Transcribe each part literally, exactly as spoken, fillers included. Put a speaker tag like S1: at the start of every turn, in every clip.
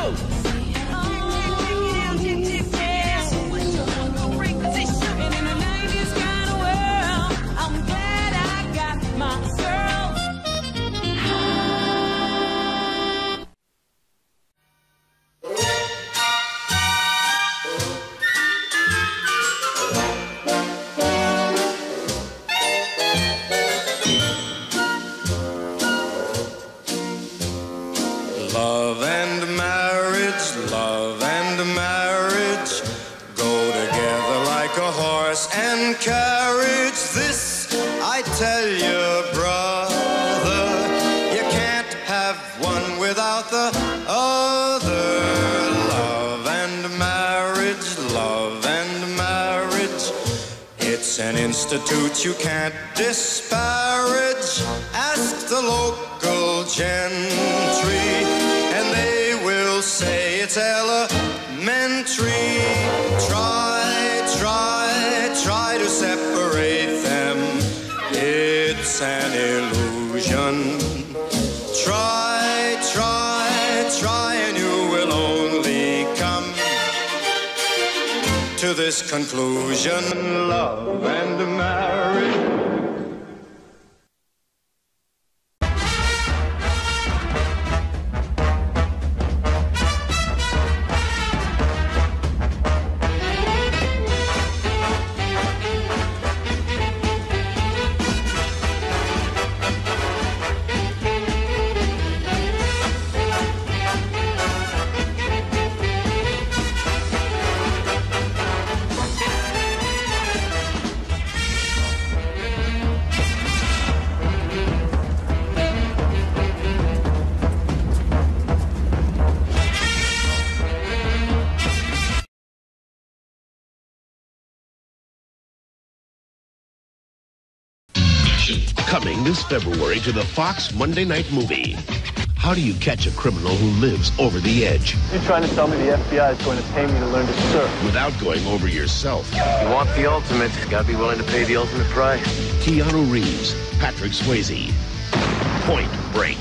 S1: Love and marriage, love and marriage go together like a horse and carriage. This I tell you, brother, you can't have one without the other. Love and marriage, love and marriage, it's an institute you can't disparage. Ask the local gentry, and they will say it's elementary. Try, try, try to separate them. It's an illusion. Try, try, try, and you will only come to this conclusion. Love and marriage.
S2: Coming this February to the Fox Monday Night Movie. How do you catch a criminal who lives over the edge?
S3: You're trying to tell me the F B I is going to pay me to learn to surf?
S2: Without going over yourself.
S4: You want the ultimate, you gotta be willing to pay the ultimate price.
S2: Keanu Reeves, Patrick Swayze. Point Break.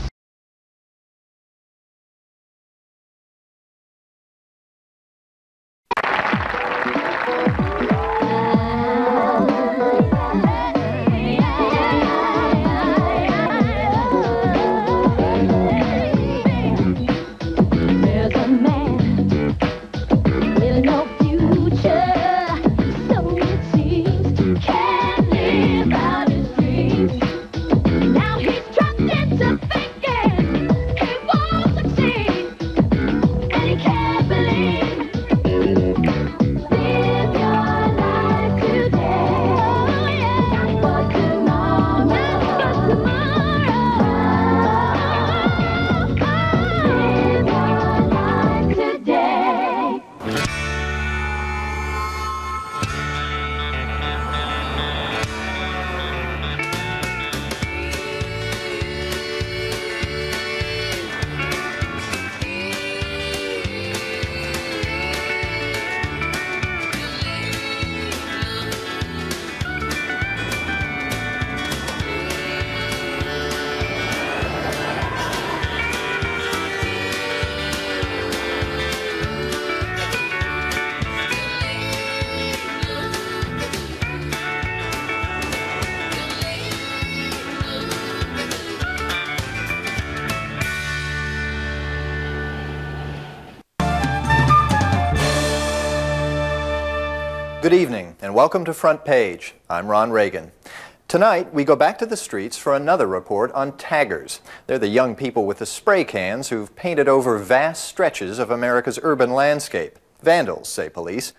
S5: Good evening and welcome to Front Page. I'm Ron Reagan. Tonight we go back to the streets for another report on taggers. They're the young people with the spray cans who've painted over vast stretches of America's urban landscape. Vandals, say police.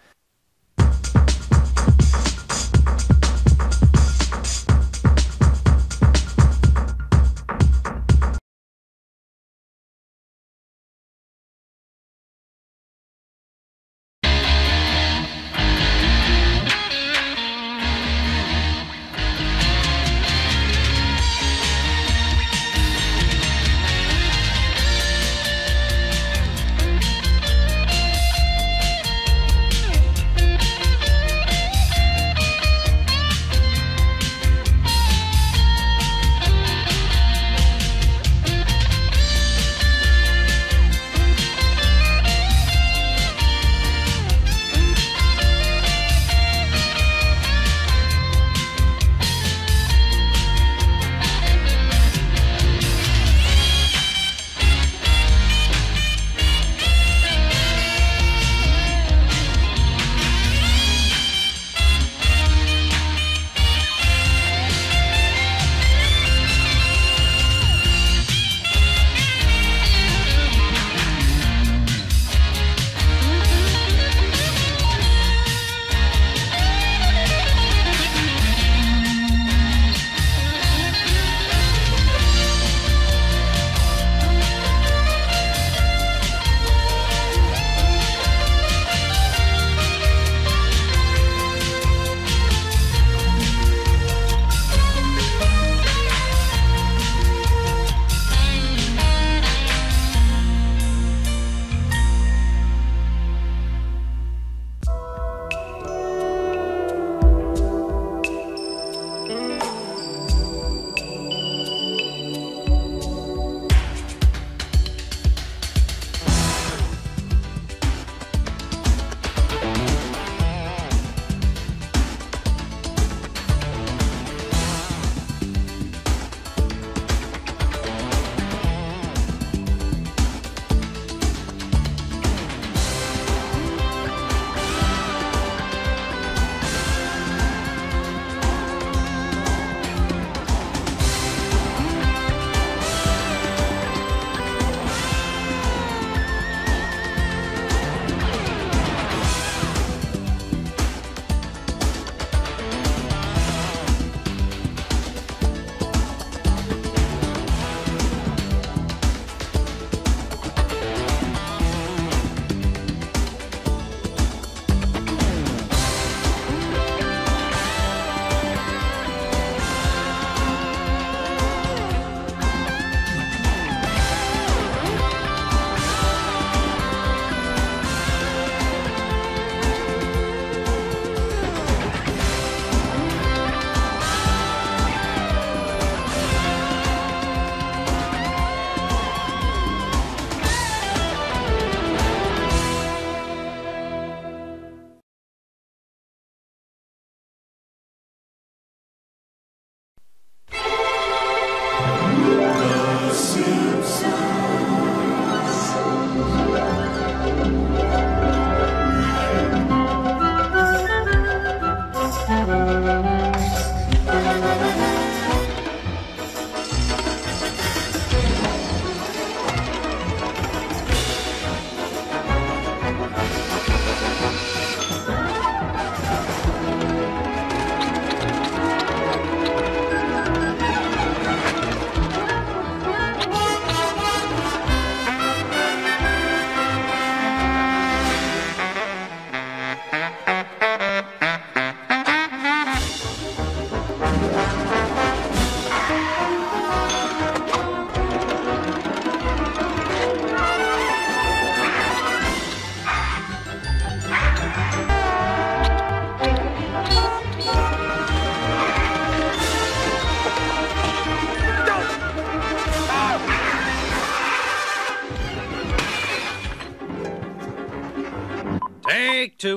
S6: Take two.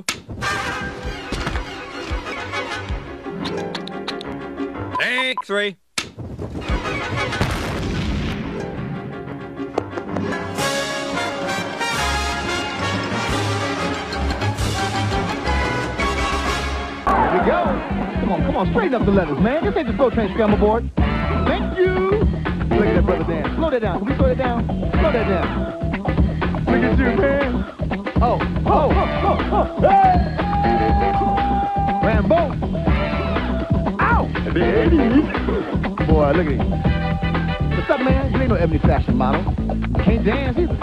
S6: Take three.
S7: Here we go. Come on, come on, straighten up the letters, man. This ain't the Slow Train Scramble Board. Thank you. Look at that brother dance. Slow that down. Can we slow that down? Slow that down. Look at you, man. Oh, oh, oh, oh, oh. Hey! Rambo. Ow! Boy, look at him. What's up, man? You ain't no Ebony fashion model. Can't dance either.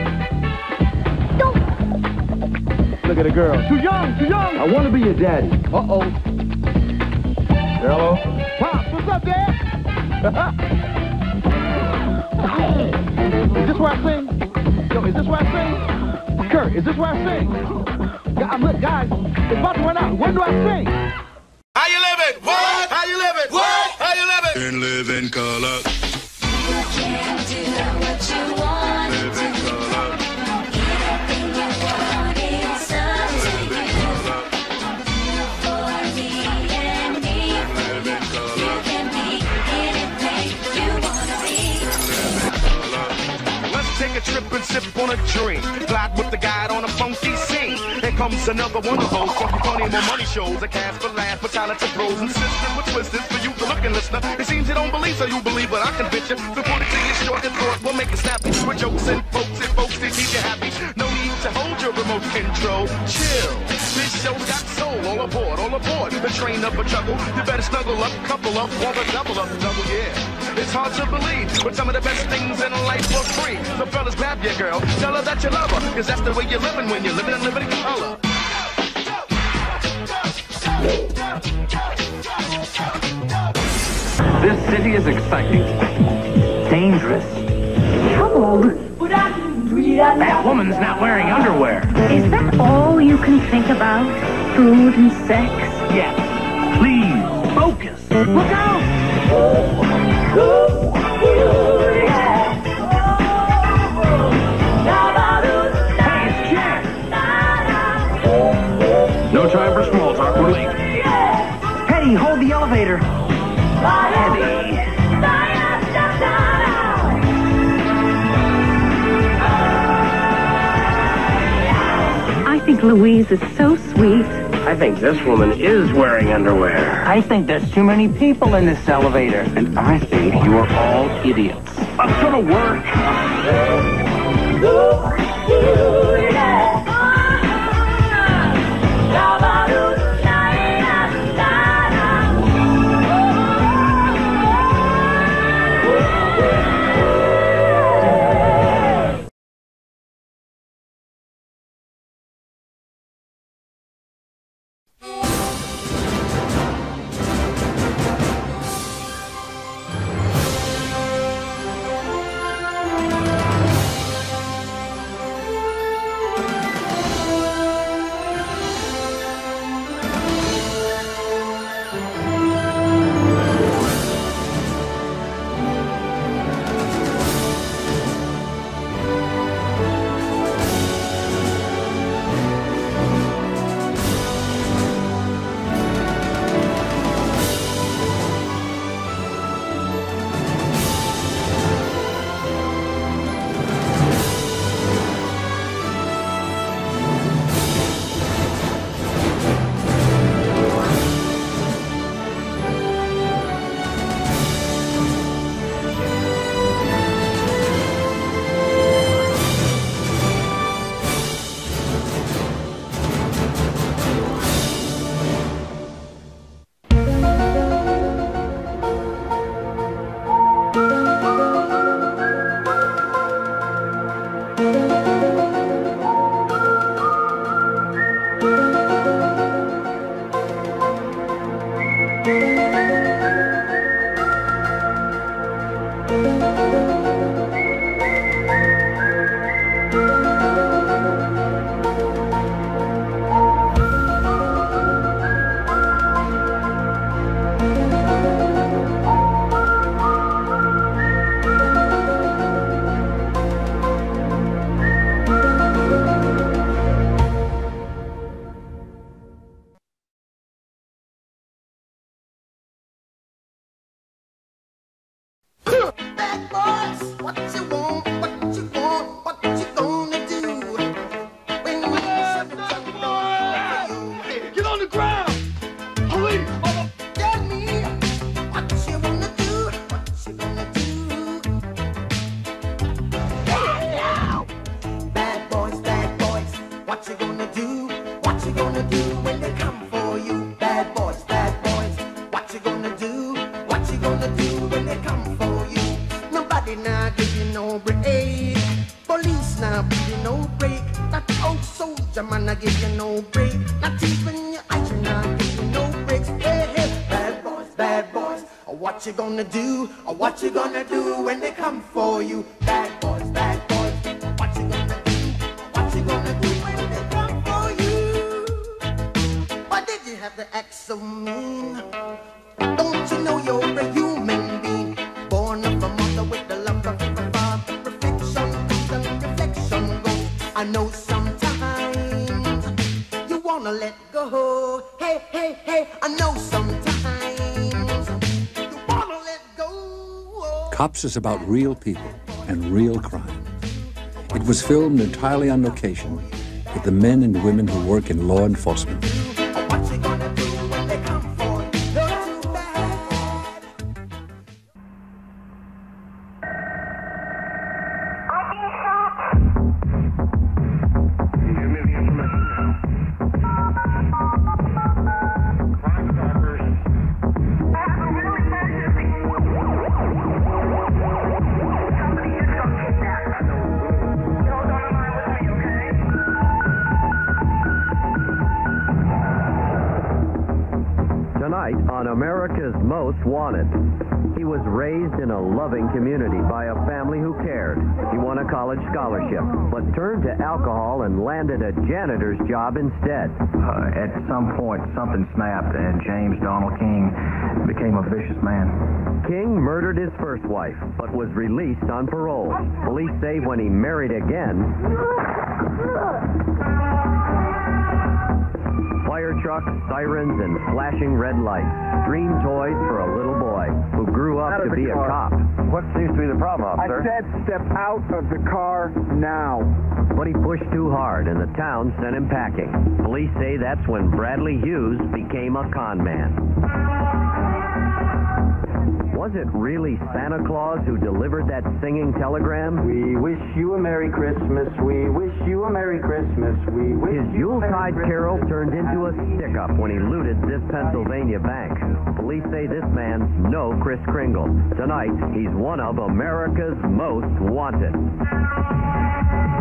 S7: Look at the girl. Too young, too young. I want to be your daddy. Uh-oh. Hello? Pops, what's up, Dad? Is this where I sing? Yo, is this where I sing? Kurt, is this where I sing? Yeah, look, guys, it's about to run out. When do I sing?
S1: How you living? What? How you living? What? How you living? And live in color.
S8: You can do what you want.
S1: Live in color.
S8: Anything you want is up to you. For me and me, you can be anything you wanna be.
S9: Let's take a trip and sip on a drink. Glide with the guide on a funky scene. Here comes another one of those funky, funny, more money shows. A cast for laughs, for talented pros and sisters with twisters for you to look and listen. It seems you don't believe, so you believe, but I can bitch you. So put it to your short and throat, we'll make it snappy. With jokes and folks and folks, they keep you happy. No need to hold your remote control. Chill. This show's got soul. All aboard, all aboard. The train up a chuckle. You better snuggle up, couple up, want a double up, double, yeah. It's hard to believe, but some of the best things in life for free. So fellas, grab your girl, tell her that you love her, cause that's the way you're living when you're living and living in color.
S10: This city is exciting, dangerous, troubled. That woman's not wearing underwear.
S11: Is that all you can think about? Food and sex?
S10: Yes. Please, focus. Look out! Hey, it's Jack. No time for small talk, we're late. Hey, hold the elevator. Heavy.
S11: I think Louise is so sweet.
S4: I think this woman is wearing underwear.
S10: I think there's too many people in this elevator.
S4: And I think you are all idiots.
S10: That's gonna work.
S12: What you gonna do? What you gonna do when they come for you? Bad boys, bad boys. What you gonna do? What you gonna do when they come for you? Nobody now give you no break. Police now give you no break. That old soldier man I give you no break. Not even your eyes now give you no breaks. Hey, hey, bad boys, bad boys. What you gonna do? What you gonna do when they come for you? Bad boys, bad boys. What you gonna do? What you gonna do when they come for you? Why did you have to act so mean? Don't you know you're a human being? Born of a mother with the love of a father. Reflection comes and reflection goes. I know sometimes you wanna let go. Hey, hey, hey, I know sometimes you wanna let go.
S13: Cops is about real people and real crime. It was filmed entirely on location with the men and women who work in law enforcement.
S12: What you gonna do when they come for you? Not too bad.
S14: Tonight on America's Most Wanted. He was raised in a loving community by a family who cared. He won a college scholarship, but turned to alcohol and landed a janitor's job instead.
S15: Uh, at some point, something snapped, and James Donald King became a vicious man.
S14: King murdered his first wife, but was released on parole. Police say when he married again, fire trucks, sirens, and flashing red lights. Dream toys for a little boy who grew up to be a cop.
S15: What seems to be the problem, officer?
S16: I said step out of the car now.
S14: But he pushed too hard, and the town sent him packing. Police say that's when Bradley Hughes became a con man. Was it really Santa Claus who delivered that singing telegram?
S10: We wish you a Merry Christmas. We wish you a Merry Christmas. We wish
S14: His Yuletide carol turned into a stick-up when he looted this Pennsylvania bank. Police say this man's no Kris Kringle. Tonight, he's one of America's most wanted.